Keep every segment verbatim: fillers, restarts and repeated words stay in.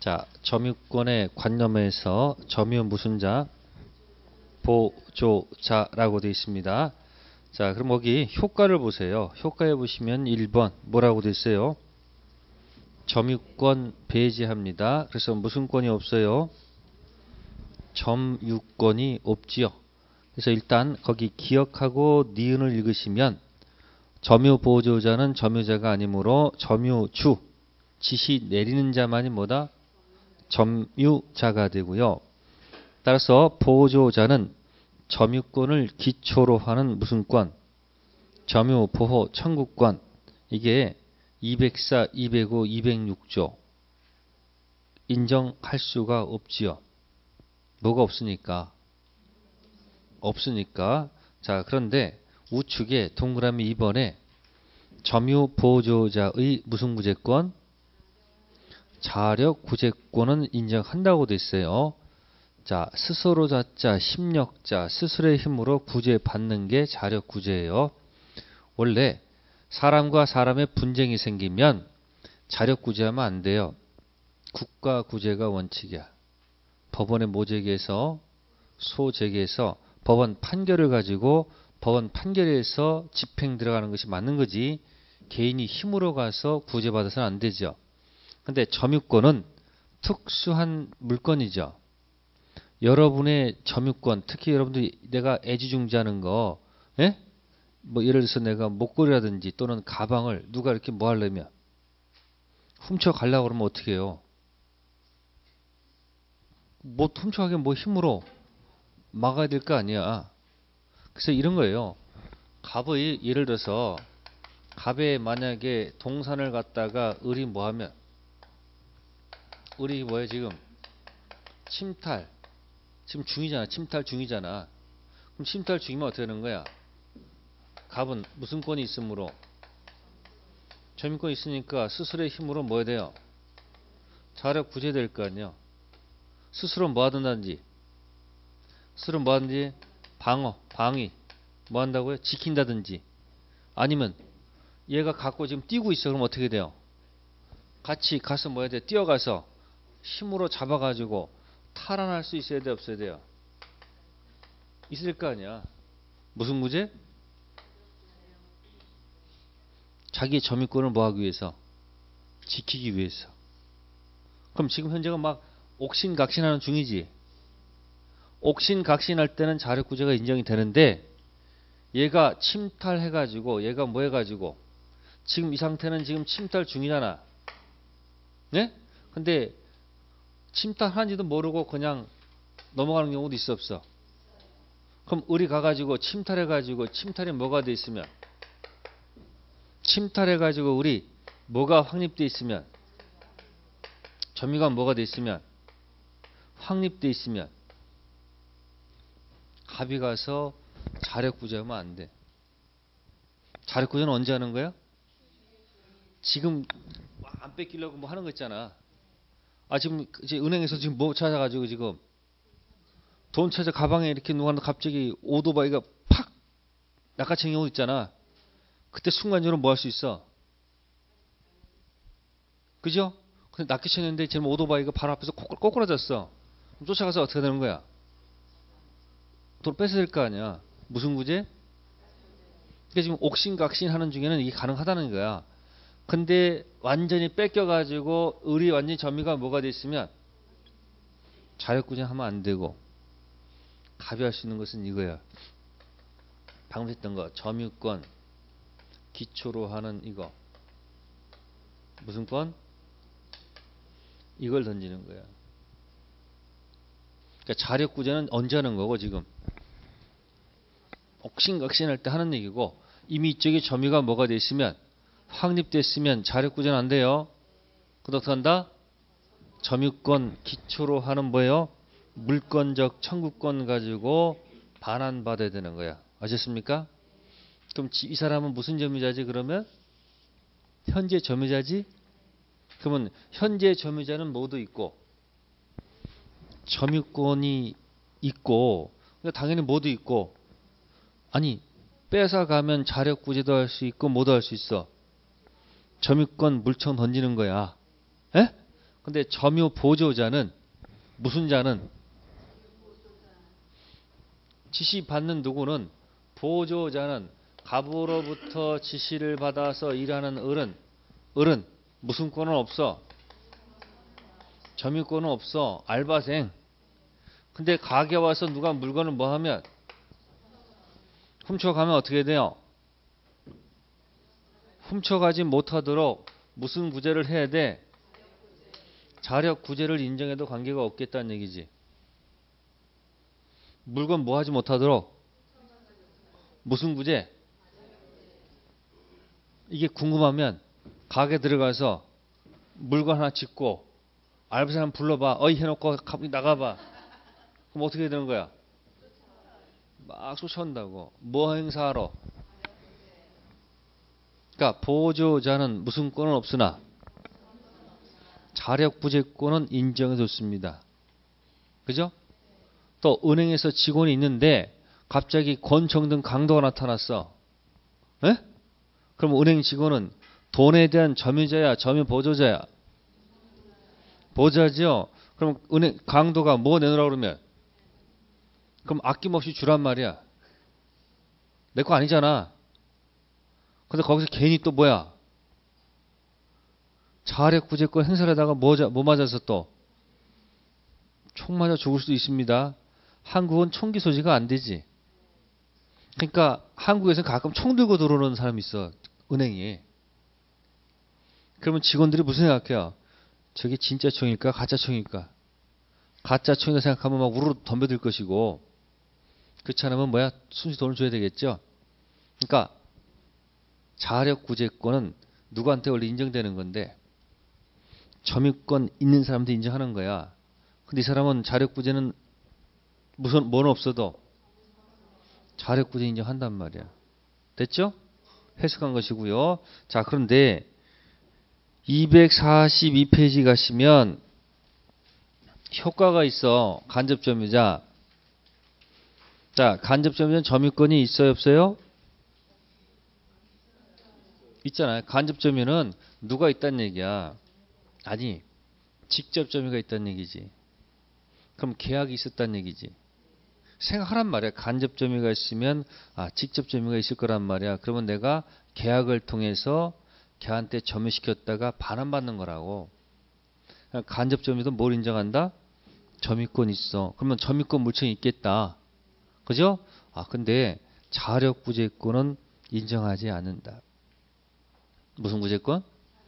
자, 점유권의 관념에서 점유 무슨 자? 보조자라고 되어 있습니다. 자, 그럼 여기 효과를 보세요. 효과에 보시면 일 번 뭐라고 되어 있어요? 점유권 배제합니다. 그래서 무슨 권이 없어요? 점유권이 없지요. 그래서 일단 거기 기억하고 니은을 읽으시면 점유 보조자는 점유자가 아니므로 점유주, 지시 내리는 자만이 뭐다? 점유자가 되고요. 따라서 보조자는 점유권을 기초로 하는 무슨 권? 점유 보호 청구권. 이게 이백사, 이백오, 이백육 조 인정할 수가 없지요. 뭐가 없으니까? 없으니까. 자, 그런데 우측에 동그라미 이 번에 점유 보조자의 무슨 구제권? 자력 구제권은 인정한다고 돼 있어요. 자, 스스로 자자, 심력자, 스스로의 힘으로 구제받는 게 자력 구제예요. 원래 사람과 사람의 분쟁이 생기면 자력 구제하면 안 돼요. 국가 구제가 원칙이야. 법원의 모재기에서 소재기에서 법원 판결을 가지고 법원 판결에서 집행 들어가는 것이 맞는 거지 개인이 힘으로 가서 구제받아서는 안 되죠. 근데 점유권은 특수한 물건이죠. 여러분의 점유권, 특히 여러분들이 내가 애지중지하는 거, 예? 뭐 예를 들어서 내가 목걸이라든지 또는 가방을 누가 이렇게 뭐 하려면 훔쳐 가려고 그러면 어떻게 해요? 뭐 훔쳐가게 뭐 힘으로 막아야 될 거 아니야. 그래서 이런 거예요. 갑의 예를 들어서 갑에 만약에 동산을 갖다가 을이 뭐 하면 을이 뭐예요 지금? 침탈. 지금 중이잖아. 침탈 중이잖아. 그럼 침탈 중이면 어떻게 되는 거야? 갑은 무슨 권이 있으므로? 점유권이 있으니까 스스로의 힘으로 뭐 해야 돼요? 자력 구제될 거 아니야. 스스로 뭐 하든지 스스로 뭐 하든지 방어, 방위 뭐 한다고요? 지킨다든지 아니면 얘가 갖고 지금 뛰고 있어. 그럼 어떻게 돼요? 같이 가서 뭐 해야 돼? 뛰어가서 힘으로 잡아가지고 탈환할 수 있어야 돼? 없어야 돼요? 있을 거 아니야. 무슨 구제? 자기의 점유권을 뭐 하기 위해서? 지키기 위해서. 그럼 지금 현재가 막 옥신각신하는 중이지. 옥신각신할 때는 자력구제가 인정이 되는데 얘가 침탈해가지고 얘가 뭐 해가지고 지금 이 상태는 지금 침탈 중이잖아. 네? 근데 침탈한지도 모르고 그냥 넘어가는 경우도 있어 없어? 그럼 을이 가가지고 침탈해가지고 침탈이 뭐가 돼 있으면 침탈해가지고 을이 뭐가 확립돼 있으면 점유가 뭐가 돼 있으면 확립돼 있으면 갑이 가서 자력구제하면 안 돼. 자력구제는 언제 하는 거야? 지금 안 뺏기려고 뭐 하는 거 있잖아. 아 지금 이제 은행에서 지금 뭐 찾아가지고 지금 돈 찾아 가방에 이렇게 누가 갑자기 오토바이가 팍 낚아채는 경우 있잖아. 그때 순간적으로 뭐 할 수 있어? 그죠? 근데 낚아채는데 지금 오토바이가 바로 앞에서 꼬꾸라졌어. 그럼 쫓아가서 어떻게 되는 거야? 돈 뺏어야 될 거 아니야. 무슨 구제? 그러니까 지금 옥신각신 하는 중에는 이게 가능하다는 거야. 근데 완전히 뺏겨가지고 을이 완전히 점유가 뭐가 돼 있으면 자력구제 하면 안 되고 갑이 할 수 있는 것은 이거야. 방금 했던 거 점유권 기초로 하는 이거 무슨 권? 이걸 던지는 거야. 그러니까 자력구제는 언제 하는 거고 지금 옥신각신할 때 하는 얘기고 이미 이쪽에 점유가 뭐가 돼 있으면 확립됐으면 자력구제는 안 돼요. 그럼 어떻게 한다? 점유권 기초로 하는 뭐예요? 물권적 청구권 가지고 반환받아야 되는 거야. 아셨습니까? 그럼 이 사람은 무슨 점유자지 그러면? 현재 점유자지? 그러면 현재 점유자는 뭐도 있고 점유권이 있고 그러니까 당연히 뭐도 있고 아니 뺏어가면 자력구제도 할 수 있고 뭐도 할 수 있어. 점유권 물총 던지는 거야. 에? 근데 점유 보조자는 무슨 자는? 지시받는 누구는? 보조자는 갑으로부터 지시를 받아서 일하는 을은 을은 무슨 권은 없어? 점유권은 없어. 알바생. 근데 가게 와서 누가 물건을 뭐 하면? 훔쳐가면 어떻게 돼요? 훔쳐가지 못하도록 무슨 구제를 해야 돼? 자력 구제를 인정해도 관계가 없겠다는 얘기지. 물건 뭐 하지 못하도록? 무슨 구제? 이게 궁금하면 가게 들어가서 물건 하나 짚고 알바생 한번 불러봐. 어이 해놓고 나가봐. 그럼 어떻게 되는 거야? 막 쫓아온다고. 뭐 행사하러? 그러니까 보조자는 무슨 권은 없으나 자력구제권은 인정해줬습니다. 그죠? 또 은행에서 직원이 있는데 갑자기 권총 등 강도가 나타났어. 에? 그럼 은행 직원은 돈에 대한 점유자야, 점유 보조자야? 보조자죠. 그럼 은행 강도가 뭐 내놓으라고 그러면? 그럼 아낌없이 주란 말이야. 내 거 아니잖아. 근데 거기서 괜히 또 뭐야? 자력구제권 행사를 하다가 뭐, 뭐 맞아서 또? 총 맞아 죽을 수도 있습니다. 한국은 총기 소지가 안 되지. 그러니까 한국에서 가끔 총 들고 들어오는 사람이 있어. 은행에. 그러면 직원들이 무슨 생각해요? 저게 진짜 총일까? 가짜 총일까? 가짜 총이라 생각하면 막 우르르 덤벼들 것이고, 그렇지 않으면 뭐야? 순수 돈을 줘야 되겠죠? 그러니까 자력구제권은 누구한테 원래 인정되는 건데 점유권 있는 사람도 인정하는 거야. 근데 이 사람은 자력구제는 무슨 뭐는 없어도 자력구제 인정한단 말이야. 됐죠? 해석한 것이고요. 자, 그런데 이백사십이 페이지 가시면 효과가 있어. 간접점유자. 자, 간접점유자는 점유권이 있어요, 없어요? 있잖아요. 간접점유는 누가 있다는 얘기야? 아니, 직접 점유가 있다는 얘기지. 그럼 계약이 있었다는 얘기지. 생각하란 말이야. 간접 점유가 있으면 아, 직접 점유가 있을 거란 말이야. 그러면 내가 계약을 통해서 걔한테 점유시켰다가 반환받는 거라고. 간접 점유도 뭘 인정한다? 점유권 있어. 그러면 점유권 물증이 있겠다. 그죠? 아, 근데 자력구제권은 인정하지 않는다. 무슨 구제권?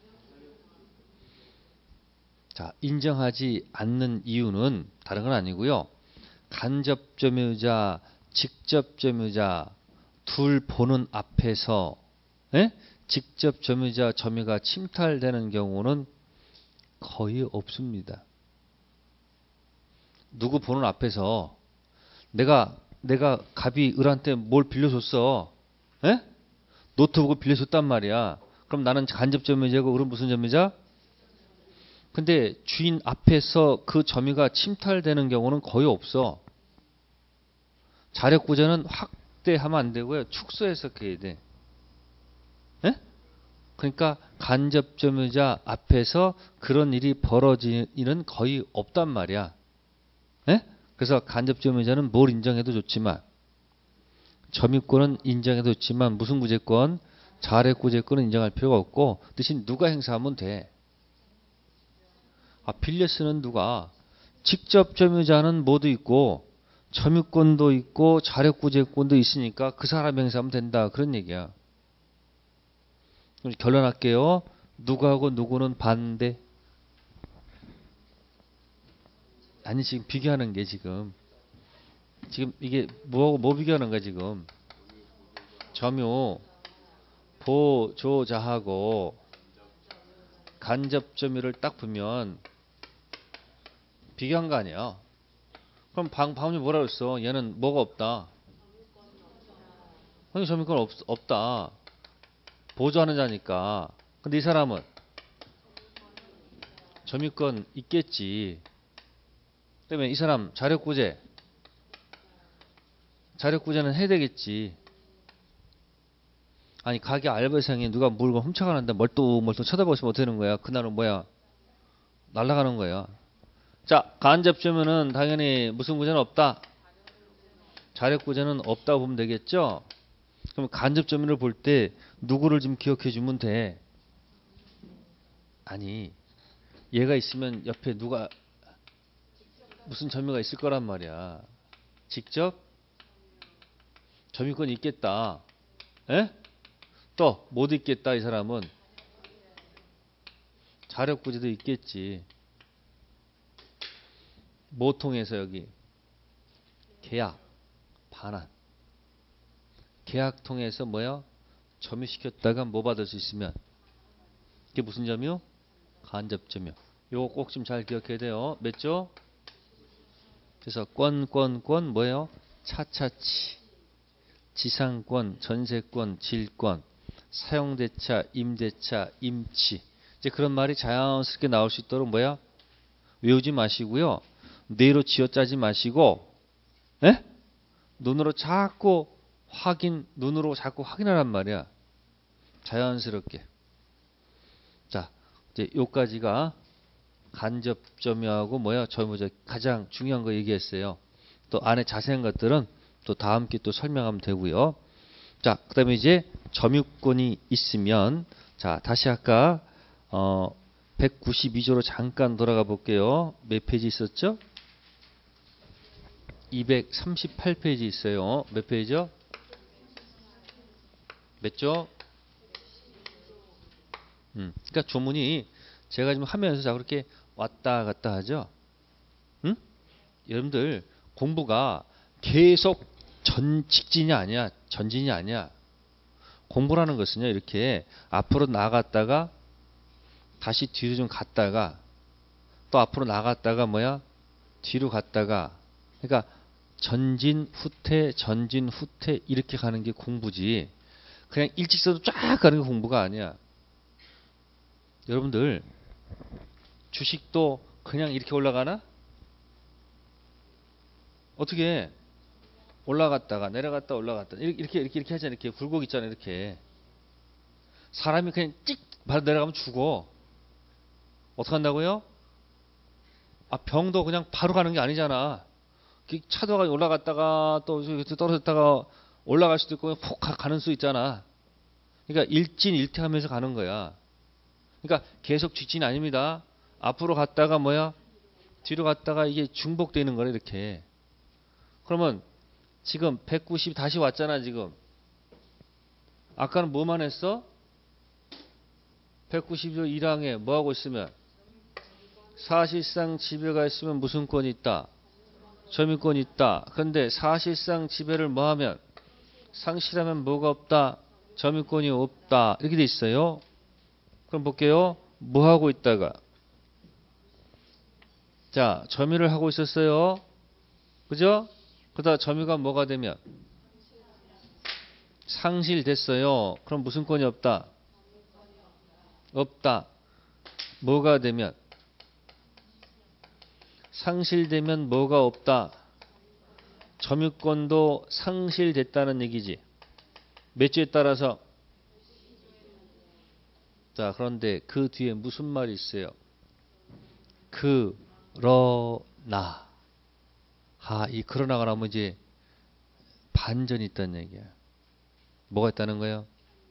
자, 인정하지 않는 이유는 다른 건 아니고요. 간접점유자, 직접점유자 둘 보는 앞에서 에? 직접점유자 점유가 침탈되는 경우는 거의 없습니다. 누구 보는 앞에서 내가 내가 갑이 을한테 뭘 빌려줬어. 에? 노트북을 빌려줬단 말이야. 그럼 나는 간접점유자고 을은 무슨 점유자? 근데 주인 앞에서 그 점유가 침탈되는 경우는 거의 없어. 자력구제는 확대하면 안 되고요. 축소 해석해야 돼. 에? 그러니까 간접점유자 앞에서 그런 일이 벌어지는 거의 없단 말이야. 에? 그래서 간접점유자는 뭘 인정해도 좋지만 점유권은 인정해도 좋지만 무슨 구제권? 자력구제권은 인정할 필요가 없고 대신 누가 행사하면 돼. 아, 빌려 쓰는 누가? 직접 점유자는 뭐도 있고 점유권도 있고 자력구제권도 있으니까 그 사람 행사하면 된다. 그런 얘기야. 그럼 결론할게요. 누구하고 누구는 반대? 아니 지금 비교하는 게 지금 지금 이게 뭐하고 뭐 비교하는 거야 지금? 점유 보조자하고 간접 점유를 딱 보면 비교한 거 아니야. 그럼 방, 방금 뭐라 그랬어? 얘는 뭐가 없다? 형이 점유권 없, 없다. 보조하는 자니까. 근데 이 사람은 점유권 있겠지. 그러면 이 사람 자력구제. 자력구제는 해야 되겠지. 아니 가게 알바생이 누가 물건 훔쳐가는데 멀뚱멀뚱 쳐다보시면 어떻게 되는 거야? 그날은 뭐야? 날아가는 거예요. 자, 간접점유는 당연히 무슨 구제는 없다. 자력 구제는 없다고 보면 되겠죠. 그럼 간접점유를 볼 때 누구를 좀 기억해 주면 돼. 아니, 얘가 있으면 옆에 누가 무슨 점유가 있을 거란 말이야. 직접 점유권이 있겠다. 에? 또 못 있겠다. 이 사람은 자력 구제도 있겠지. 뭐 통해서 여기 계약, 반환. 계약 통해서 뭐야? 점유시켰다가 뭐 받을 수 있으면 이게 무슨 점유? 간접점유. 요거 꼭 좀 잘 기억해야 돼요. 몇 조? 그래서 권, 권, 권 뭐예요? 차차치, 지상권, 전세권, 질권, 사용대차, 임대차, 임치. 이제 그런 말이 자연스럽게 나올 수 있도록 뭐야? 외우지 마시고요. 뇌로 쥐어짜지 마시고, 에? 눈으로 자꾸 확인, 눈으로 자꾸 확인하란 말이야. 자연스럽게. 자, 이제 요까지가 간접점유하고 뭐야? 저 뭐죠? 가장 중요한 거 얘기했어요. 또 안에 자세한 것들은 또 다음 기회 또 설명하면 되고요. 자, 그다음에 이제 점유권이 있으면 자, 다시 아까 어 백구십이 조로 잠깐 돌아가 볼게요. 몇 페이지 있었죠? 이백삼십팔 페이지 있어요. 몇 페이지요? 몇 조? 음. 그러니까 조문이 제가 지금 하면서 자 그렇게 왔다 갔다 하죠. 응? 여러분들 공부가 계속 전 직진이 아니야. 전진이 아니야. 공부라는 것은요. 이렇게 앞으로 나갔다가 다시 뒤로 좀 갔다가 또 앞으로 나갔다가 뭐야? 뒤로 갔다가 그러니까 전진 후퇴 전진 후퇴 이렇게 가는 게 공부지. 그냥 일직선으로 쫙 가는 게 공부가 아니야. 여러분들 주식도 그냥 이렇게 올라가나? 어떻게 올라갔다가 내려갔다 올라갔다 이렇게 이렇게 이렇게, 이렇게 하잖아. 이렇게 굴곡 있잖아. 이렇게 사람이 그냥 찍 바로 내려가면 죽어. 어떻게 한다고요? 아 병도 그냥 바로 가는 게 아니잖아. 차도가 올라갔다가 또 떨어졌다가 올라갈 수도 있고 푹 가는 수 있잖아. 그러니까 일진일퇴하면서 가는 거야. 그러니까 계속 직진이 아닙니다. 앞으로 갔다가 뭐야? 뒤로 갔다가 이게 중복되는 거래 이렇게. 그러면 지금 백구십 다시 왔잖아 지금. 아까는 뭐만 했어? 백구십 조 일 항에 뭐 하고 있으면 사실상 지배가 있으면 무슨 권이 있다? 점유권이 있다. 그런데 사실상 지배를 뭐 하면 상실하면 뭐가 없다? 점유권이 없다. 이렇게 돼 있어요. 그럼 볼게요. 뭐 하고 있다가 자 점유를 하고 있었어요. 그죠? 그러다 점유가 뭐가 되면 상실됐어요. 그럼 무슨 권이 없다? 없다. 뭐가 되면 상실되면 뭐가 없다? 점유권도 상실됐다는 얘기지. 몇 조에 따라서? 자, 그런데 그 뒤에 무슨 말이 있어요? 그러나. 아, 이 그러나가 나오면 이제 반전이 있다는 얘기야. 뭐가 있다는 거예요?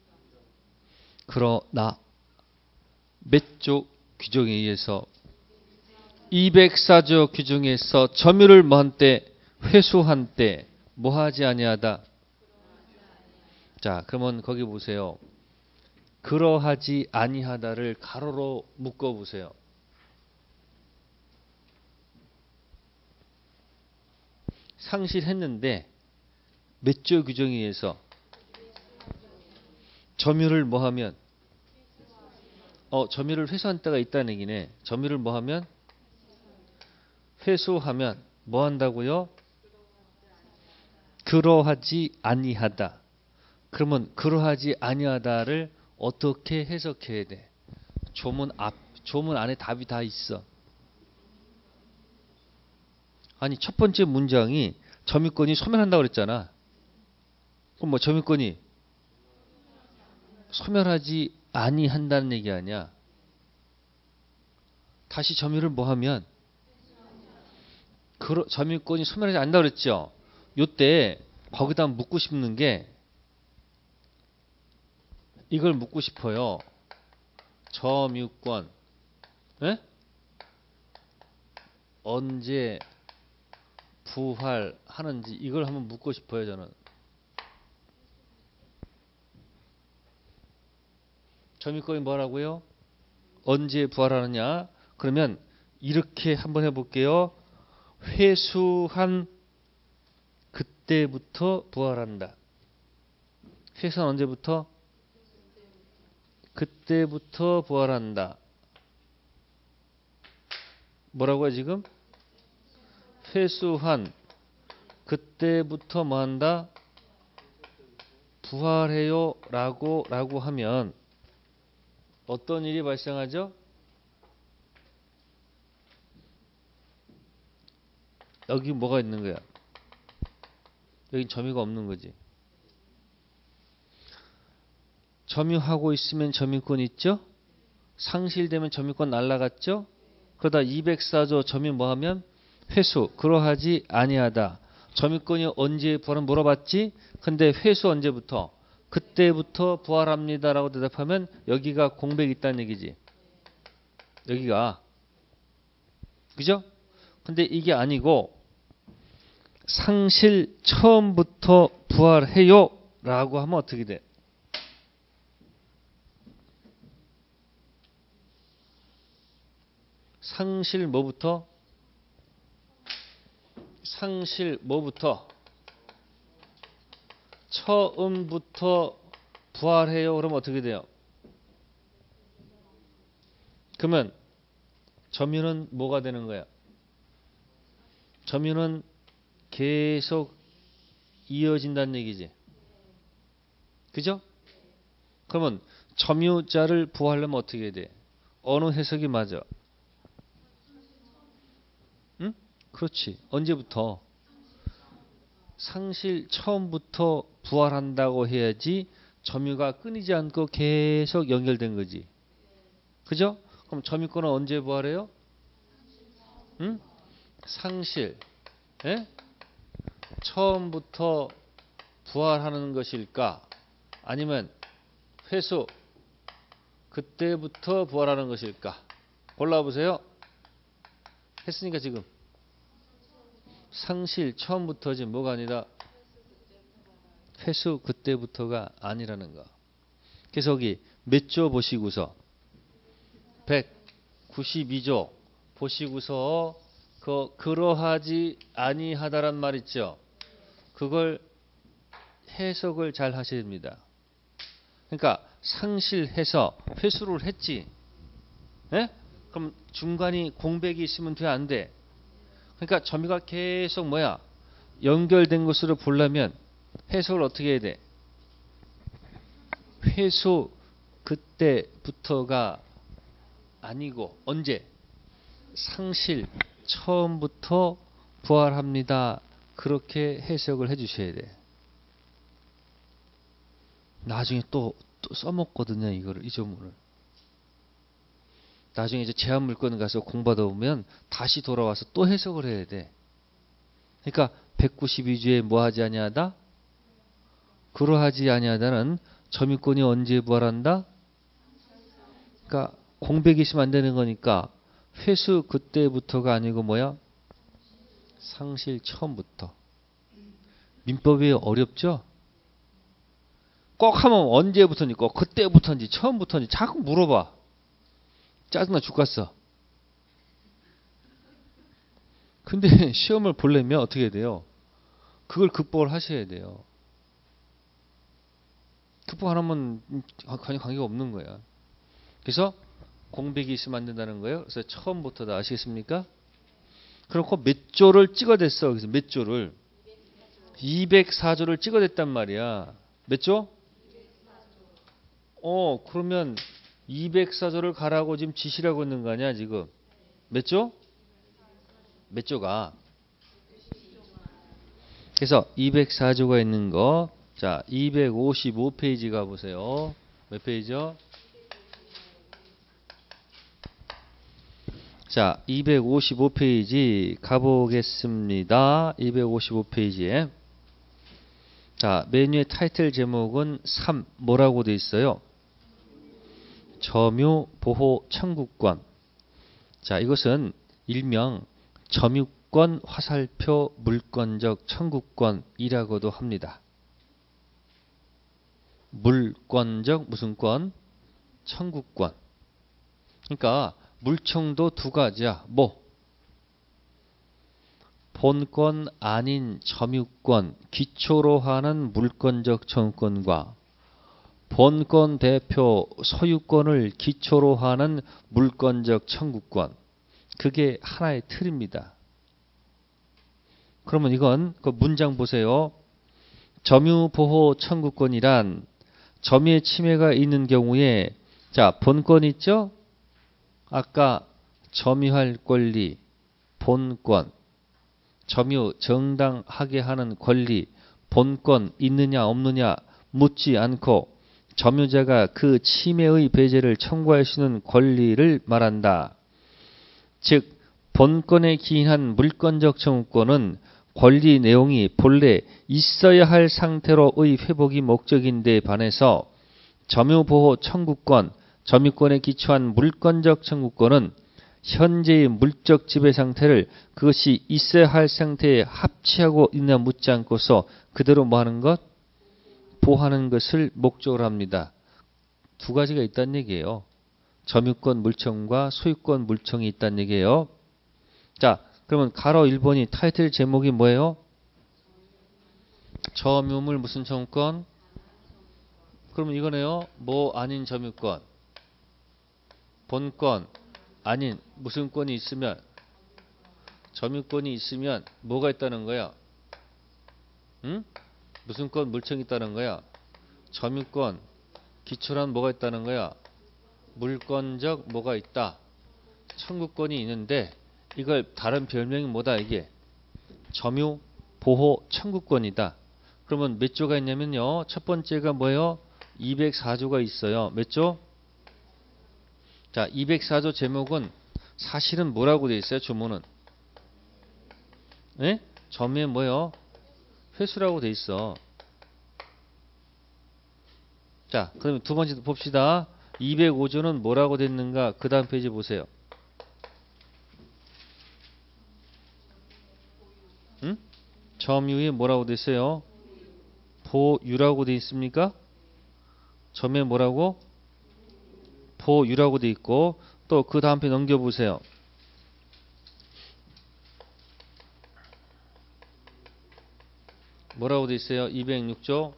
그러나 몇 조 규정에 의해서 이백사 조 규정에서 점유를 뭐한 때 회수한 때 뭐하지 아니하다. 자, 그러면 거기 보세요. 그러하지 아니하다를 가로로 묶어 보세요. 상실했는데 몇 조 규정에 의해서 점유를 뭐하면 어 점유를 회수한 때가 있다는 얘기네. 점유를 뭐하면 회수하면 뭐 한다고요? 그러하지 아니하다. 그러면 그러하지 아니하다를 어떻게 해석해야 돼? 조문 앞 조문 안에 답이 다 있어. 아니 첫 번째 문장이 점유권이 소멸한다고 그랬잖아. 그럼 뭐 점유권이 소멸하지 아니한다는 얘기 아니야. 다시 점유를 뭐 하면 그 점유권이 소멸하지 않는다 그랬죠. 요때 거기다 묻고 싶는 게 이걸 묻고 싶어요. 점유권 에? 언제 부활하는지 이걸 한번 묻고 싶어요. 저는 점유권이 뭐라고요? 언제 부활하느냐? 그러면 이렇게 한번 해볼게요. 회수한 그때부터 부활한다. 회수한 언제부터? 그때부터 부활한다. 뭐라고요 지금? 회수한 그때부터 뭐한다? 부활해요 라고 라고 하면 어떤 일이 발생하죠? 여기 뭐가 있는 거야? 여기 점유가 없는 거지. 점유하고 있으면 점유권 있죠? 상실되면 점유권 날라갔죠? 그러다 이백사 조 점유 뭐하면? 회수. 그러하지 아니하다. 점유권이 언제 부활은 물어봤지? 근데 회수 언제부터? 그때부터 부활합니다 라고 대답하면 여기가 공백이 있다는 얘기지. 여기가. 그죠? 근데 이게 아니고 상실 처음부터 부활해요 라고 하면 어떻게 돼? 상실 뭐부터? 상실 뭐부터? 처음부터 부활해요. 그러면 어떻게 돼요? 그러면 점유는 뭐가 되는 거야? 점유는 계속 이어진다는 얘기지. 그죠? 그러면 점유자를 부활하려면 어떻게 해야 돼? 어느 해석이 맞아? 응? 그렇지. 언제부터? 상실 처음부터 부활한다고 해야지 점유가 끊이지 않고 계속 연결된 거지. 그죠? 그럼 점유권은 언제 부활해요? 응? 상실. 예? 처음부터 부활하는 것일까? 아니면 회수. 그때부터 부활하는 것일까? 골라보세요. 했으니까 지금. 상실 처음부터지 뭐가 아니라 회수 그때부터가 아니라는 거. 그래서 여기 몇 조 보시고서 백구십이 조 보시고서 그 그러하지 아니하다란 말 있죠. 그걸 해석을 잘 하셔야 됩니다. 그러니까 상실해서 회수를 했지. 예? 그럼 중간이 공백이 있으면 돼 안 돼? 그러니까 점유가 계속 뭐야? 연결된 것으로 보려면 해석을 어떻게 해야 돼? 회수 그때부터가 아니고 언제? 상실 처음부터 부활합니다. 그렇게 해석을 해 주셔야 돼. 나중에 또, 또 써먹거든요. 이거를, 이 조문을. 나중에 이제 제한물권 가서 공부하다 보면 다시 돌아와서 또 해석을 해야 돼. 그러니까 백구십이 조에 뭐 하지 아니하다? 그러하지 아니하다는 점유권이 언제 부활한다? 그러니까 공백이 있으면 안 되는 거니까 회수 그때부터가 아니고 뭐야? 상실 처음부터. 민법이 어렵죠? 꼭 하면 언제부터인지 꼭 그때부터인지 처음부터인지 자꾸 물어봐. 짜증나 죽겠어. 근데 시험을 보려면 어떻게 해야 돼요? 그걸 극복을 하셔야 돼요. 극복 안 하면 전혀 관계가 없는 거야. 그래서 공백이 있으면 안 된다는 거예요. 그래서 처음부터다. 아시겠습니까? 그렇고 몇 조를 찍어댔어. 그래서 몇 조를? 이백사 조를 찍어댔단 말이야. 몇 조? 어, 그러면 이백사 조를 가라고 지금 지시라고 있는 거 아니야, 지금? 몇 조? 몇 조가? 그래서 이백사 조가 있는 거. 자, 이백오십오 페이지 가보세요. 몇 페이지요? 자, 이백오십오 페이지 가보겠습니다. 이백오십오 페이지에. 자, 메뉴의 타이틀 제목은 삼, 뭐라고 돼 있어요? 점유 보호 청구권. 자, 이것은 일명 점유권 화살표 물권적 청구권이라고도 합니다. 물권적 무슨 권? 청구권. 그러니까 물청도 두 가지야. 뭐? 본권 아닌 점유권, 기초로 하는 물권적 청구권과 본권 대표 소유권을 기초로 하는 물권적 청구권. 그게 하나의 틀입니다. 그러면 이건 그 문장 보세요. 점유보호 청구권이란 점유의 침해가 있는 경우에 자, 본권 있죠? 아까 점유할 권리, 본권, 점유 정당하게 하는 권리, 본권 있느냐 없느냐 묻지 않고 점유자가 그 침해의 배제를 청구할 수 있는 권리를 말한다. 즉 본권에 기인한 물권적 청구권은 권리 내용이 본래 있어야 할 상태로의 회복이 목적인데 반해서 점유보호 청구권, 점유권에 기초한 물권적 청구권은 현재의 물적 지배 상태를 그것이 있어야 할 상태에 합치하고 있냐 묻지 않고서 그대로 뭐 하는 것? 보호하는 것을 목적으로 합니다. 두 가지가 있다는 얘기예요. 점유권 물청과 소유권 물청이 있다는 얘기예요. 자, 그러면 가로 일 번이 타이틀 제목이 뭐예요? 점유물 무슨 청구권? 그러면 이거네요. 뭐 아닌 점유권. 본권 아닌 무슨 권이 있으면 점유권이 있으면 뭐가 있다는 거야? 응? 무슨 권 물청이 있다는 거야? 점유권 기초란 뭐가 있다는 거야? 물권적 뭐가 있다? 청구권이 있는데 이걸 다른 별명이 뭐다 이게? 점유 보호 청구권이다. 그러면 몇 조가 있냐면요. 첫 번째가 뭐예요? 이백사 조가 있어요. 몇 조? 자, 이백사 조 제목은 사실은 뭐라고 돼 있어요? 조문은? 네? 점유에 뭐예요? 회수라고 돼 있어. 자, 그러면 두 번째 봅시다. 이백오 조는 뭐라고 됐는가? 그 다음 페이지 보세요. 응? 점유에 뭐라고 돼 있어요? 보유라고 돼 있습니까? 점유에 뭐라고? 보유라고 돼 있고 또 그 다음 페이지 넘겨보세요. 뭐라고 돼 있어요? 이백육 조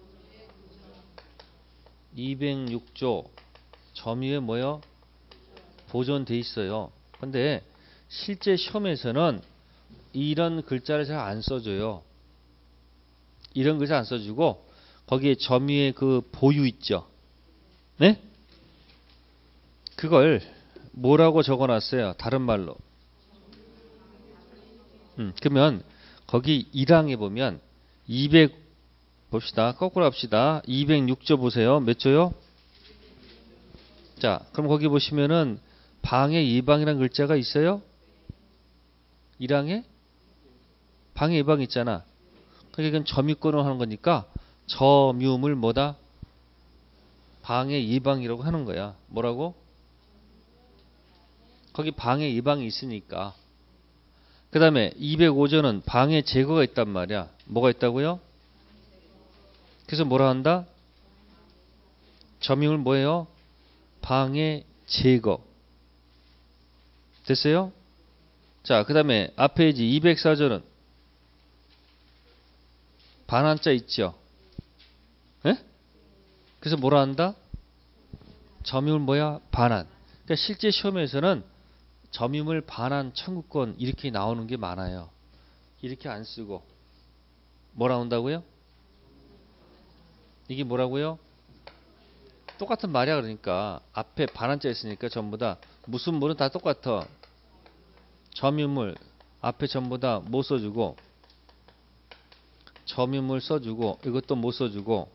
이백육 조 점유에 뭐요? 보존돼 있어요. 근데 실제 시험에서는 이런 글자를 잘 안 써줘요. 이런 글자 안 써주고 거기에 점유의 그 보유 있죠. 네? 그걸 뭐라고 적어놨어요? 다른 말로. 음, 그러면 거기 일 항에 보면 이백 봅시다. 거꾸로 합시다. 이백육 조 보세요. 몇 조요? 자, 그럼 거기 보시면은 방해 예방이라는 글자가 있어요? 일 항에? 방해 예방 있잖아. 그러니까 이건 점유권을 하는 거니까 점유물 뭐다? 방해 예방이라고 하는 거야. 뭐라고? 거기 방해 예방이 있으니까. 그 다음에 이백오 조는 방해 제거가 있단 말이야. 뭐가 있다고요? 그래서 뭐라 한다? 점유물 뭐예요? 방해 제거. 됐어요? 자, 그 다음에 앞에 이제 이백사 조는 반환자 있죠? 예? 그래서 뭐라 한다? 점유물 뭐야? 반환. 그러니까 실제 시험에서는 점유물 반환 청구권 이렇게 나오는 게 많아요. 이렇게 안 쓰고 뭐라 한다고요? 이게 뭐라고요? 똑같은 말이야. 그러니까 앞에 반환자 있으니까 전부 다 무슨 물은 다 똑같아. 점유물 앞에 전부 다 뭐 써주고 점유물 써주고 이것도 뭐 써주고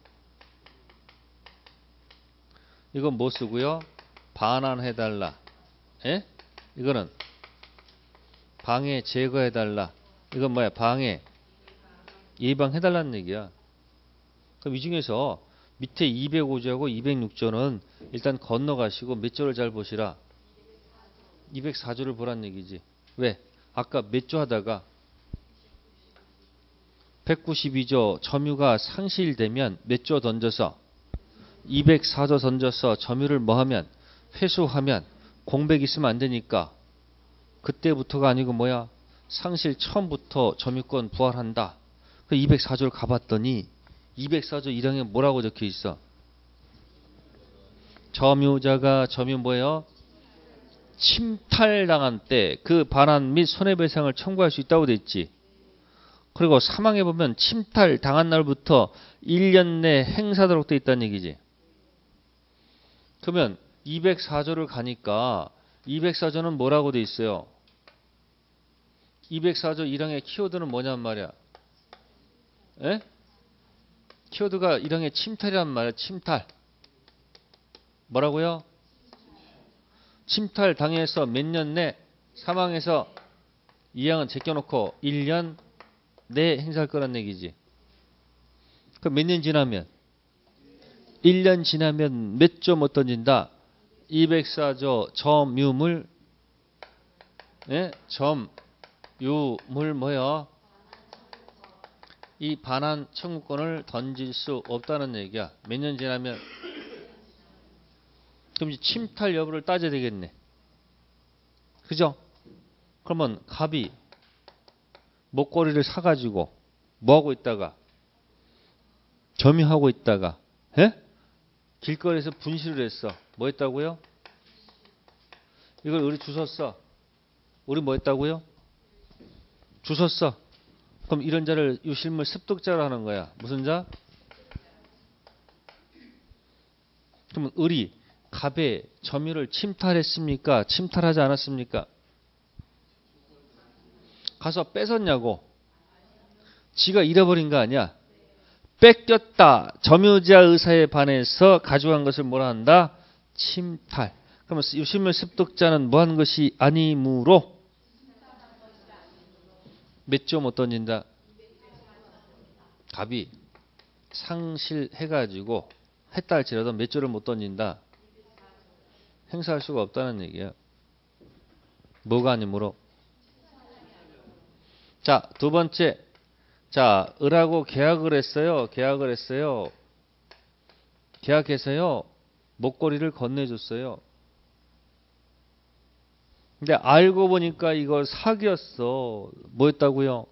이건 뭐 쓰고요? 반환해달라. 예? 이거는 방해 제거해달라. 이건 뭐야? 방해 예방해달라는 얘기야. 그럼 이 중에서 밑에 이백오 조하고 이백육 조는 일단 건너가시고 몇 조를 잘 보시라. 이백사 조를 보란 얘기지. 왜? 아까 몇 조 하다가 백구십이 조 점유가 상실되면 몇 조 던져서 이백사 조 던져서 점유를 뭐하면 회수하면 공백 있으면 안 되니까 그때부터가 아니고 뭐야? 상실 처음부터 점유권 부활한다. 그 이백사 조를 가봤더니 이백사 조 일 항에 뭐라고 적혀 있어? 점유자가 점유 뭐예요? 침탈당한 때 그 반환 및 손해배상을 청구할 수 있다고 돼 있지. 그리고 사망해 보면 침탈 당한 날부터 일 년 내 행사하도록 돼 있다는 얘기지. 그러면 이백사 조를 가니까 이백사 조는 뭐라고 돼 있어요? 이백사 조 일 항의 키워드는 뭐냔 말이야. 에? 키워드가 일 항의 침탈이란 말이야. 침탈. 뭐라고요? 침탈 당해서 몇 년 내 사망해서 이 항은 제껴놓고 일 년 내 행사할 거란 얘기지. 그럼 몇 년 지나면? 일 년 지나면 몇 조 못 던진다? 이백사 조 점유물 예? 점유물 뭐요? 이 반환 청구권을 던질 수 없다는 얘기야. 몇 년 지나면? 그럼 이제 침탈 여부를 따져야 되겠네. 그죠? 그러면 갑이 목걸이를 사가지고 뭐하고 있다가 점유하고 있다가 예? 길거리에서 분실을 했어. 뭐 했다고요? 이걸 우리 주웠어. 우리 뭐 했다고요? 주웠어. 그럼 이런 자를 유실물 습득자로 하는 거야. 무슨 자? 그러면 을이 갑의 점유를 침탈했습니까? 침탈하지 않았습니까? 가서 뺏었냐고. 지가 잃어버린 거 아니야. 뺏겼다. 점유자 의사에 반해서 가져간 것을 뭐라 한다? 침탈. 그러면 유실물 습득자는 뭐 한 것이 아니므로 몇 조 못 던진다? 갑이 상실해가지고 했다 할지라도 몇 조를 못 던진다? 행사할 수가 없다는 얘기야. 뭐가 아니므로? 자, 두 번째. 자, 을하고 계약을 했어요. 계약을 했어요. 계약해서요. 목걸이를 건네줬어요. 근데 알고 보니까 이거 사기였어. 뭐였다고요?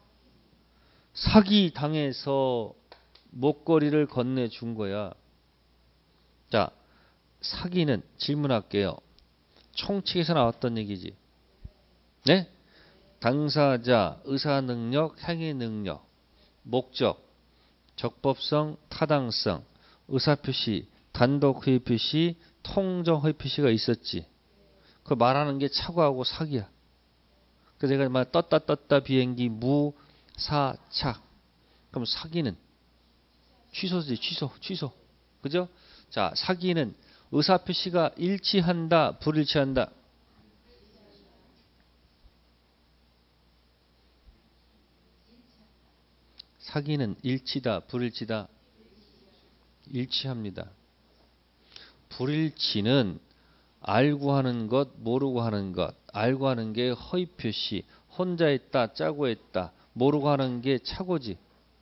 사기 당해서 목걸이를 건네준 거야. 자, 사기는 질문할게요. 총칙에서 나왔던 얘기지. 네? 당사자, 의사능력, 행위능력, 목적, 적법성, 타당성, 의사표시, 단독회의 표시, 통정회의 표시가 있었지. 그 말하는 게 착오하고 사기야. 그래서 내가 말 떴다 떴다 비행기 무사착. 그럼 사기는 취소지. 취소. 취소. 그죠? 자, 사기는 의사표시가 일치한다, 불일치한다. 사기는 일치다, 불일치다? 일치합니다. 불일치는 알고 하는 것, 모르고 하는 것. 알고 하는 게 허위 표시, 혼자 했다, 짜고 했다. 모르고 하는 게 착오지.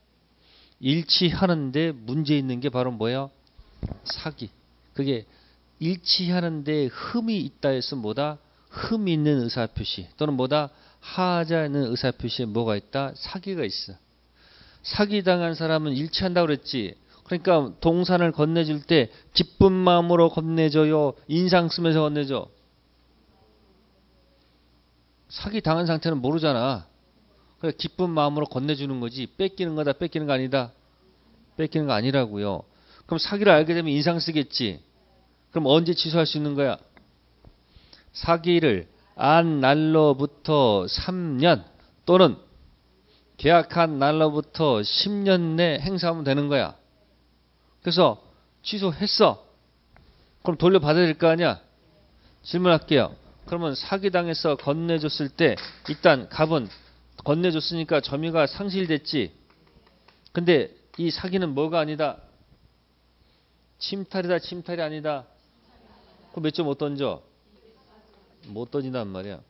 일치하는데 문제 있는 게 바로 뭐야? 사기. 그게 일치하는데 흠이 있다 해서 뭐다? 흠이 있는 의사표시 또는 뭐다? 하지 않는 의사표시에 뭐가 있다? 사기가 있어. 사기당한 사람은 일치한다고 그랬지. 그러니까 동산을 건네줄 때 기쁜 마음으로 건네줘요? 인상 쓰면서 건네줘? 사기당한 상태는 모르잖아. 그래, 기쁜 마음으로 건네주는 거지. 뺏기는 거다, 뺏기는 거 아니다? 뺏기는 거 아니라고요. 그럼 사기를 알게 되면 인상 쓰겠지. 그럼 언제 취소할 수 있는 거야? 사기를 안 날로부터 삼 년 또는 계약한 날로부터 십 년 내 행사하면 되는 거야. 그래서 취소했어. 그럼 돌려받아야 될 거 아니야? 질문할게요. 그러면 사기당해서 건네줬을 때 일단 갑은 건네줬으니까 점유가 상실됐지. 근데 이 사기는 뭐가 아니다? 침탈이다, 침탈이 아니다. 그럼 몇 점 못 던져? 못 던진단 말이야.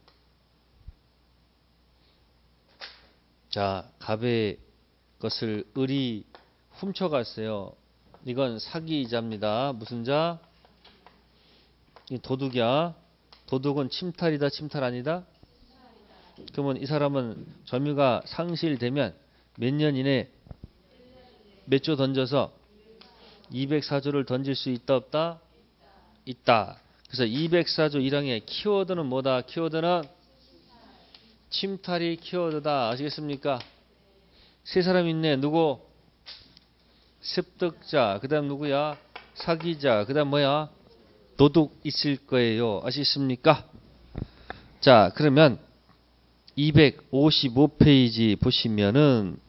자, 갑의 것을 을이 훔쳐갔어요. 이건 사기자입니다. 무슨 자? 이 도둑이야. 도둑은 침탈이다, 침탈 아니다? 그러면 이 사람은 점유가 상실되면 몇 년 이내 몇 조 던져서 이백사 조를 던질 수 있다, 없다? 있다. 그래서 이백사 조 일 항의 키워드는 뭐다? 키워드는 침탈이 키워드다. 아시겠습니까? 세 사람 있네. 누구? 습득자. 그 다음 누구야? 사기자. 그 다음 뭐야? 도둑 있을 거예요. 아시겠습니까? 자, 그러면 이백오십오 페이지 보시면은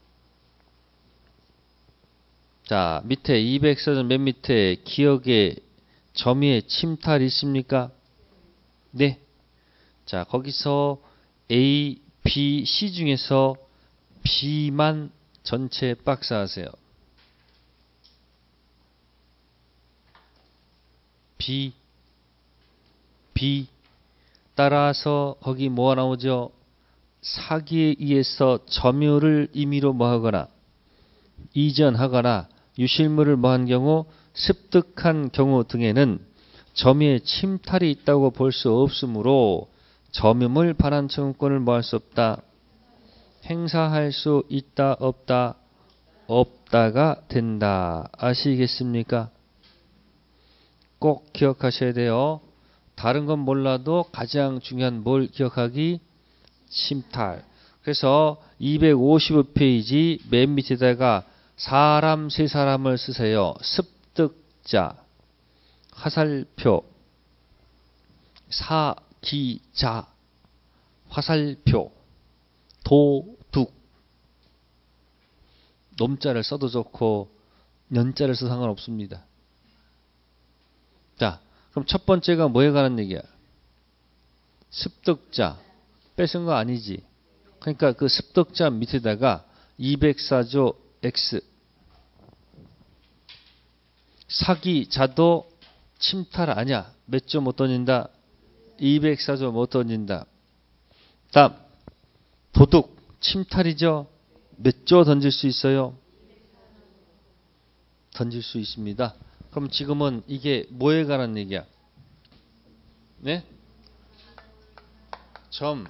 자, 밑에 이백사 조 맨 밑에 기억에 점유에 침탈 있습니까? 네. 자, 거기서 A, B, C 중에서 B만 전체 박스 하세요. B, B. 따라서 거기 뭐가 나오죠? 사기에 의해서 점유를 임의로 뭐하거나 이전하거나 유실물을 뭐한 경우 습득한 경우 등에는 점유의 침탈이 있다고 볼 수 없으므로 점유물 반환 청구권을 뭐 할 수 없다? 행사할 수 있다, 없다? 없다가 된다. 아시겠습니까? 꼭 기억하셔야 돼요. 다른 건 몰라도 가장 중요한 뭘 기억하기? 침탈. 그래서 이백오십오 페이지 맨 밑에다가 사람 세 사람을 쓰세요. 습득자, 화살표, 사기자, 화살표, 도둑. 놈자를 써도 좋고 년자를 써도 상관없습니다. 자, 그럼 첫 번째가 뭐에 관한 얘기야? 습득자. 뺏은 거 아니지. 그러니까 그 습득자 밑에다가 이백사 조 X. 사기자도 침탈 아니야. 몇 조 못 던진다? 이백사 조 못 던진다. 다음 도둑 침탈이죠. 몇 조 던질 수 있어요? 던질 수 있습니다. 그럼 지금은 이게 뭐에 관한 얘기야? 네? 점,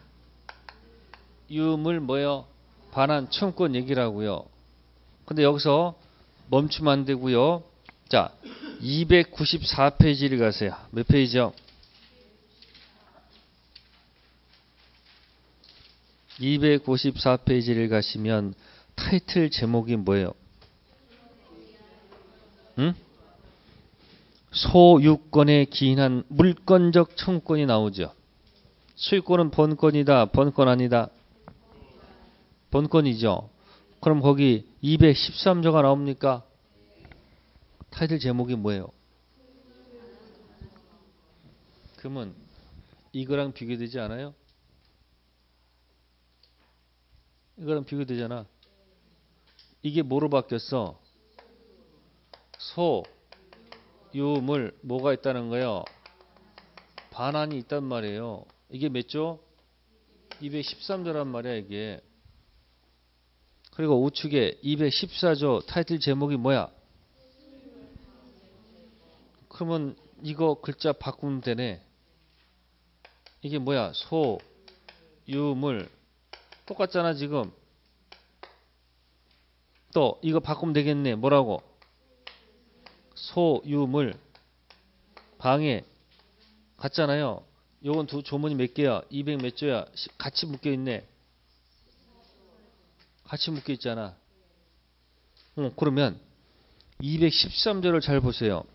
유물 뭐요? 반환 청구권 얘기라고요. 근데 여기서 멈추면 안 되고요. 자, 이백구십사 페이지를 가세요. 몇 페이지요? 이백구십사 페이지를 가시면 타이틀 제목이 뭐예요? 응? 소유권에 기인한 물권적 청구권이 나오죠. 소유권은 본권이다, 본권 아니다? 본권이죠. 그럼 거기 이백십삼 조가 나옵니까? 타이틀 제목이 뭐예요? 그러면 이거랑 비교되지 않아요? 이거랑 비교되잖아. 이게 뭐로 바뀌었어? 소, 유물, 뭐가 있다는 거예요? 반환이 있단 말이에요. 이게 몇 조? 이백십삼 조란 말이야, 이게. 그리고 우측에 이백십사 조 타이틀 제목이 뭐야? 그러면 이거 글자 바꾸면 되네. 이게 뭐야? 소, 유물. 똑같잖아, 지금. 또 이거 바꾸면 되겠네. 뭐라고? 소, 유물, 방해. 같잖아요. 요건 두 조문이 몇 개야? 이백 몇 조야? 같이 묶여 있네. 같이 묶여 있잖아. 어, 그러면 이백십삼 조를 잘 보세요.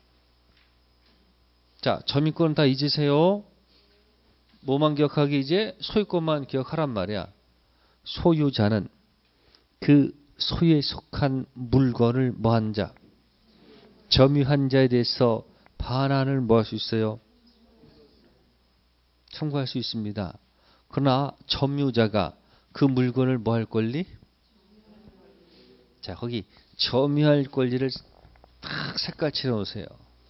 자, 점유권은 다 잊으세요. 뭐만 기억하기? 이제 소유권만 기억하란 말이야. 소유자는 그 소유에 속한 물건을 뭐한 자, 점유한 자에 대해서 반환을 뭐 할 수 있어요? 청구할 수 있습니다. 그러나 점유자가 그 물건을 뭐 할 권리? 자, 거기 점유할 권리를 딱 색깔 칠해 놓으세요.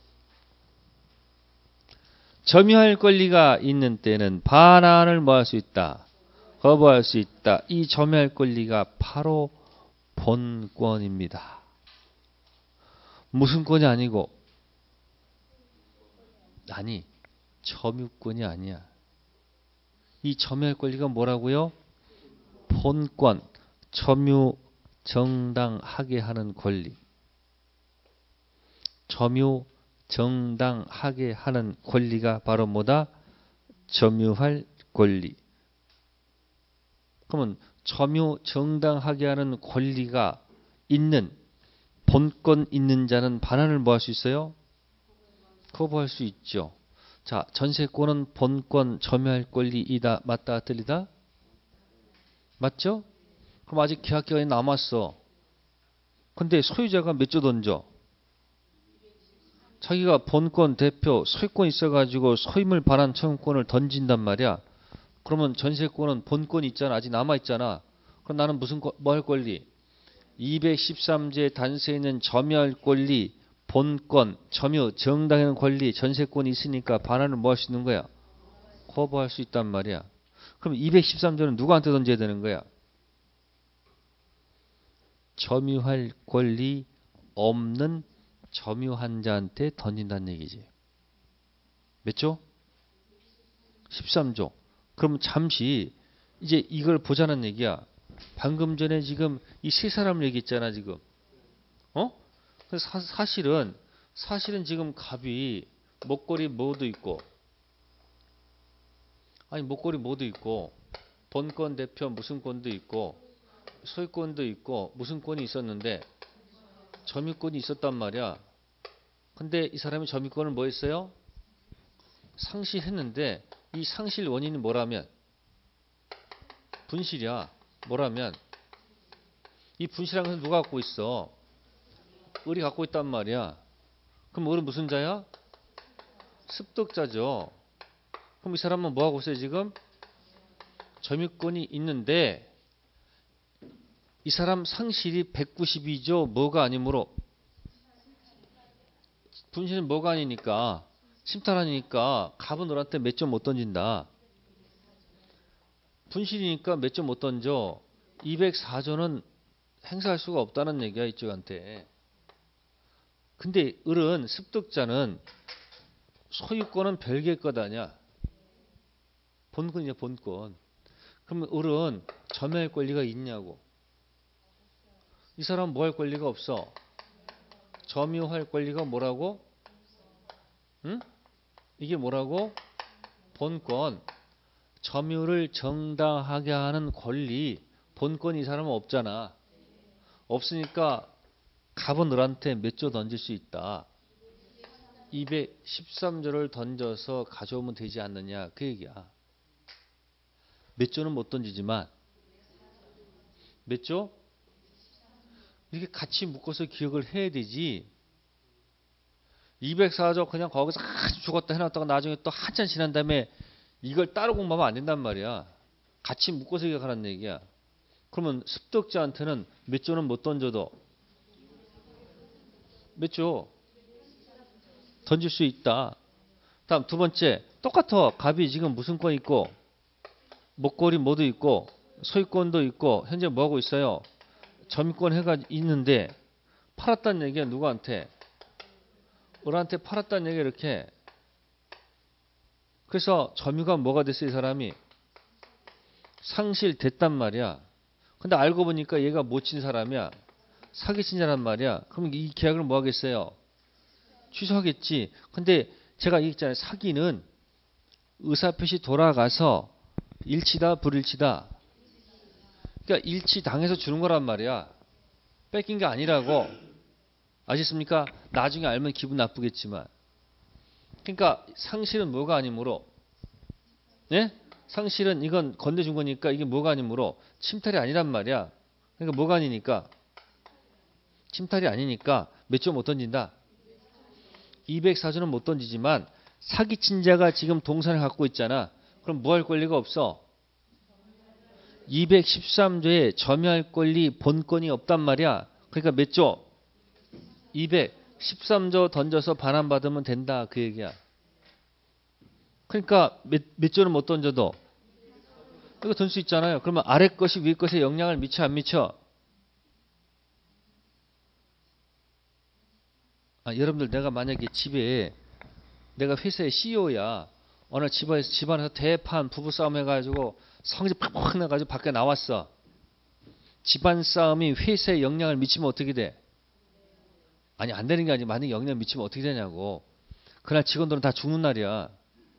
점유할 권리가 있는 때는 반환을 뭐 할 수 있다? 거부할 수 있다. 이 점유할 권리가 바로 본권입니다. 무슨 권이 아니고, 아니, 점유권이 아니야. 이 점유할 권리가 뭐라고요? 본권, 점유 정당하게 하는 권리. 점유 정당하게 하는 권리가 바로 뭐다? 점유할 권리. 그러면 점유 정당하게 하는 권리가 있는 본권 있는 자는 반환을 뭐 할 수 있어요? 거부할 수 있죠. 자, 전세권은 본권 점유할 권리이다. 맞다 틀리다? 맞죠? 그럼 아직 계약 기간이 남았어. 근데 소유자가 몇 조 던져? 자기가 본권 대표 소유권 있어가지고 소유물 반환 청구권을 던진단 말이야. 그러면 전세권은 본권이 있잖아. 아직 남아있잖아. 그럼 나는 무슨 뭐 할 권리? 이백십삼 제 단서에 있는 점유할 권리, 본권, 점유, 정당한 권리, 전세권이 있으니까 반환을 뭐 할 수 있는 거야? 거부할 수 있단 말이야. 그럼 이백십삼 조는 누구한테 던져야 되는 거야? 점유할 권리 없는 점유한 자한테 던진다는 얘기지. 몇 조? 십삼 조. 그럼 잠시 이제 이걸 보자는 얘기야. 방금 전에 지금 이 세 사람 얘기했잖아 지금. 어? 사, 사실은 사실은 지금 갑이 목걸이 뭐도 있고, 아니 목걸이 뭐도 있고, 본권 대표 무슨 권도 있고, 소유권도 있고, 무슨 권이 있었는데 점유권이 있었단 말이야. 근데 이 사람이 점유권을 뭐 했어요? 상실했는데 이 상실 원인이 뭐라면 분실이야. 뭐라면 이 분실한 것을 누가 갖고 있어? 을이 갖고 있단 말이야. 그럼 을은 무슨 자야? 습득자죠. 그럼 이 사람은 뭐 하고 있어요 지금? 점유권이 있는데 이 사람 상실이 백구십이 조 뭐가 아니므로, 분실은 뭐가 아니니까 침탈하니까 갑은 을한테 몇 점 못 던진다. 분실이니까 몇 점 못 던져. 이백사 조는 행사할 수가 없다는 얘기야 이쪽한테. 근데 을은 습득자는 소유권은 별개의 것 아니야. 본권이야 본권. 그러면 을은 점유할 권리가 있냐고. 이 사람은 뭐 할 권리가 없어? 점유할 권리가 뭐라고? 응? 이게 뭐라고? 본권. 점유를 정당하게 하는 권리. 본권이 이 사람은 없잖아. 없으니까 갑은 을한테 몇 조 던질 수 있다? 이백십삼 조를 던져서 가져오면 되지 않느냐 그 얘기야. 몇 조는 못 던지지만 몇 조? 이렇게 같이 묶어서 기억을 해야 되지. 이백사 조 그냥 거기서 아주 죽었다 해놨다가 나중에 또 한참 지난 다음에 이걸 따로 공부하면 안 된단 말이야. 같이 묶어서 기억하라는 얘기야. 그러면 습득자한테는 몇 조는 못 던져도 몇 조 던질 수 있다. 다음 두 번째, 똑같아. 갑이 지금 무슨 권 있고, 목걸이 뭐도 있고, 소유권도 있고, 현재 뭐 하고 있어요? 점유권 해가 있는데 팔았다는 얘기야. 누구한테? 을한테 팔았다는 얘기야. 이렇게. 그래서 점유가 뭐가 됐어요? 이 사람이 상실됐단 말이야. 근데 알고 보니까 얘가 못 친 사람이야. 사기친 자란 말이야. 그럼 이 계약을 뭐 하겠어요? 취소하겠지. 근데 제가 얘기했잖아요. 사기는 의사표시 돌아가서 일치다 불일치다. 그러니까 일치당해서 주는 거란 말이야. 뺏긴 게 아니라고. 아셨습니까? 나중에 알면 기분 나쁘겠지만. 그러니까 상실은 뭐가 아니므로, 예? 상실은 이건 건네준 거니까 이게 뭐가 아니므로 침탈이 아니란 말이야. 그러니까 뭐가 아니니까? 침탈이 아니니까 몇 조 못 던진다? 이백사 조는 못 던지지만 사기친 자가 지금 동산을 갖고 있잖아. 그럼 뭐 할 권리가 없어? 이백십삼 조에 점유할 권리 본권이 없단 말이야. 그러니까 몇 조? 이백십삼 조 던져서 반환받으면 된다 그 얘기야. 그러니까 몇, 몇 조는 못 던져도 이거 던질 수 있잖아요. 그러면 아래 것이 위에 것에 영향을 미쳐 안 미쳐? 아, 여러분들 내가 만약에 집에 내가 회사의 씨이오야. 어느 집안에서 집안에서 대판 부부싸움 해가지고 성질 팍팍 나가지고 밖에 나왔어. 집안 싸움이 회사에 영향을 미치면 어떻게 돼? 아니 안 되는 게 아니고 만약에 영향을 미치면 어떻게 되냐고. 그날 직원들은 다 죽는 날이야.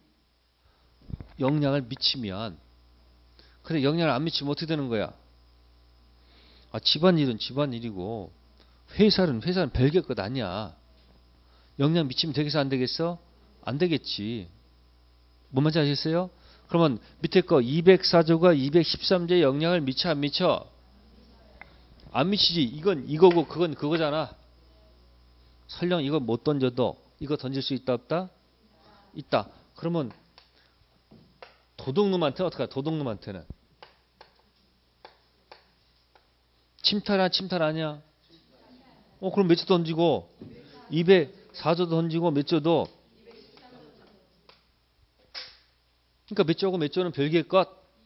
영향을 미치면. 근데 영향을 안 미치면 어떻게 되는 거야? 아, 집안일은 집안일이고 회사는 회사는 별개 것 아니야. 영향 미치면 되겠어 안 되겠어? 안 되겠지. 뭔 말인지 아시겠어요? 그러면 밑에 거 이백사 조가 이백십삼 조에 영향을 미쳐 안 미쳐? 안 미치지. 이건 이거고 그건 그거잖아. 설령 이거 못 던져도 이거 던질 수 있다 없다? 있다. 그러면 도둑놈한테는 어떡해? 도둑놈한테는 침탈이야 침탈 아니야? 어 그럼 몇 조 던지고 이백사 조 던지고 몇 조도 그러니까 몇 조고 몇 조는 별개의 것.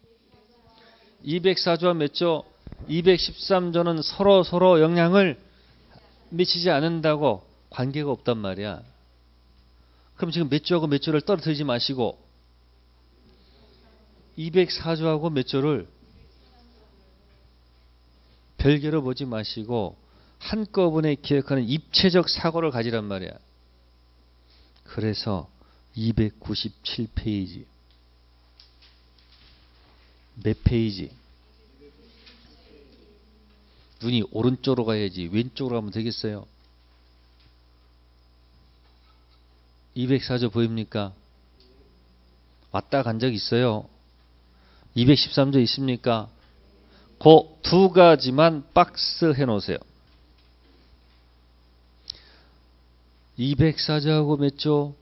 이백사 조와 몇 조, 이백십삼 조는 서로 서로 영향을 미치지 않는다고 관계가 없단 말이야. 그럼 지금 몇 조하고 몇 조를 떨어뜨리지 마시고 이백사 조하고 몇 조를 별개로 보지 마시고 한꺼번에 기억하는 입체적 사고를 가지란 말이야. 그래서 이백구십칠 페이지 몇 페이지? 눈이 오른쪽으로 가야지 왼쪽으로 가면 되겠어요? 이백사 조 보입니까? 왔다 간 적 있어요? 이백십삼 조 있습니까? 그 두 가지만 박스 해놓으세요. 이백사 조하고 몇 조?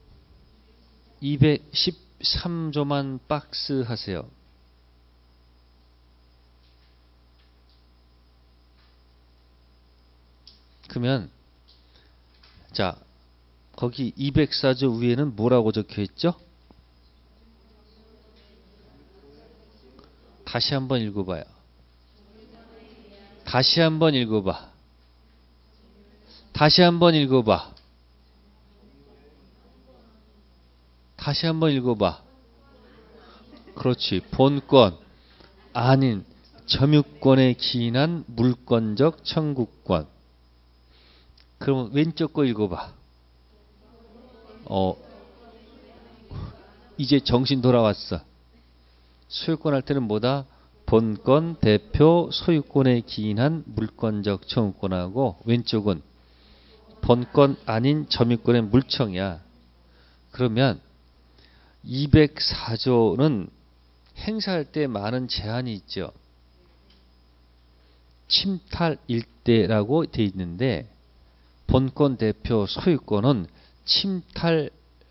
이백십삼 조만 박스 하세요. 그러면 자 거기 이백사 조 위에는 뭐라고 적혀 있죠? 다시 한번 읽어봐요. 다시 한번 읽어봐. 다시 한번 읽어봐. 다시 한번 읽어봐. 그렇지. 본권 아닌 점유권에 기인한 물권적 청구권. 그럼 왼쪽 거 읽어봐. 어, 이제 정신 돌아왔어. 소유권 할 때는 뭐다? 본권, 대표, 소유권에 기인한 물권적 청구권하고 왼쪽은 본권 아닌 점유권의 물청이야. 그러면 이백사 조는 행사할 때 많은 제한이 있죠. 침탈 일대라고 돼 있는데 본권, 대표, 소유권은 침탈과는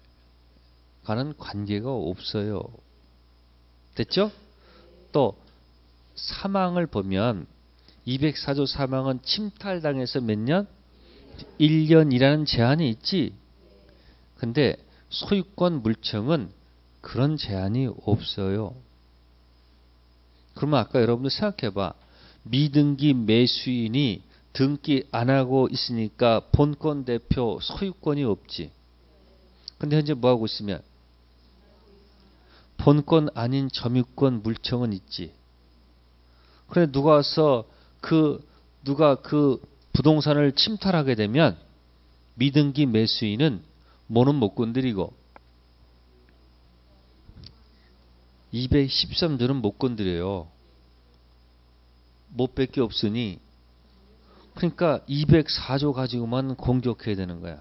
관계가 없어요. 됐죠? 또 사망을 보면 이백사 조 사망은 침탈당해서 몇 년? 일 년이라는 제한이 있지. 근데 소유권 물청은 그런 제한이 없어요. 그러면 아까 여러분들 생각해봐. 미등기 매수인이 등기 안 하고 있으니까 본권 대표 소유권이 없지. 근데 현재 뭐 하고 있으면 본권 아닌 점유권 물청은 있지. 그래 누가 와서 그 누가 그 부동산을 침탈하게 되면 미등기 매수인은 뭐는 못 건드리고 이백십삼 조는 못 건드려요. 못 뺄 게 없으니 그러니까 이백사 조 가지고만 공격해야 되는 거야.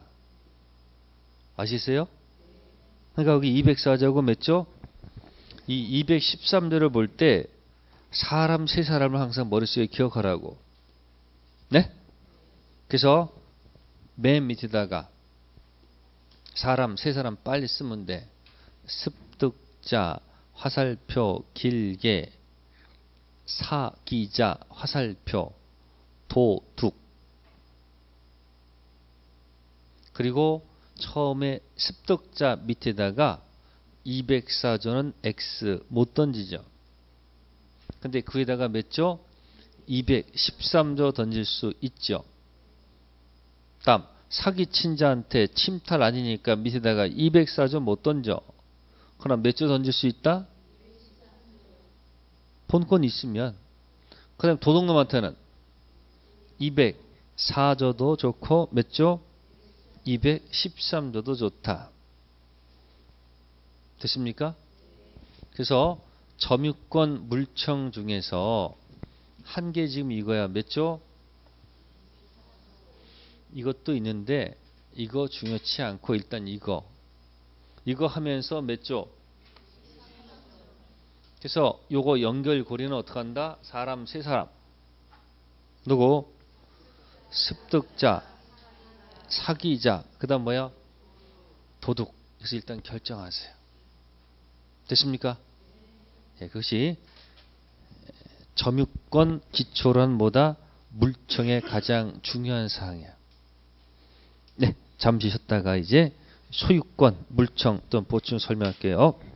아시세요? 그러니까 여기 이백사 조하고 몇 조? 이 이백십삼 조를 볼 때 사람 세 사람을 항상 머릿속에 기억하라고. 네? 그래서 맨 밑에다가 사람 세 사람 빨리 쓰면 돼. 습득자, 화살표 길게, 사기자 화살표, 도둑. 그리고 처음에 습득자 밑에다가 이백사 조는 X 못 던지죠. 근데 그 위에다가 몇 조? 이백십삼 조 던질 수 있죠. 다음 사기친 자한테 침탈 아니니까 밑에다가 이백사 조 못 던져. 그럼 몇 조 던질 수 있다? 본권 있으면. 그 다음 도둑놈한테는 이백사 조도 좋고 몇 조? 이백십삼 조도 좋다. 됐습니까? 그래서 점유권 물청 중에서 한 개 지금 이거야. 몇 조? 이것도 있는데 이거 중요치 않고 일단 이거 이거 하면서 몇 조? 그래서 요거 연결고리는 어떻게 한다? 사람 세 사람. 누구? 습득자, 사기자, 그 다음 뭐야? 도둑. 그래서 일단 결정하세요. 됐습니까? 예, 그것이 점유권 기초란 뭐다? 물청의 가장 중요한 사항이야. 네, 잠시 쉬었다가 이제 소유권, 물청 또 보충 설명할게요.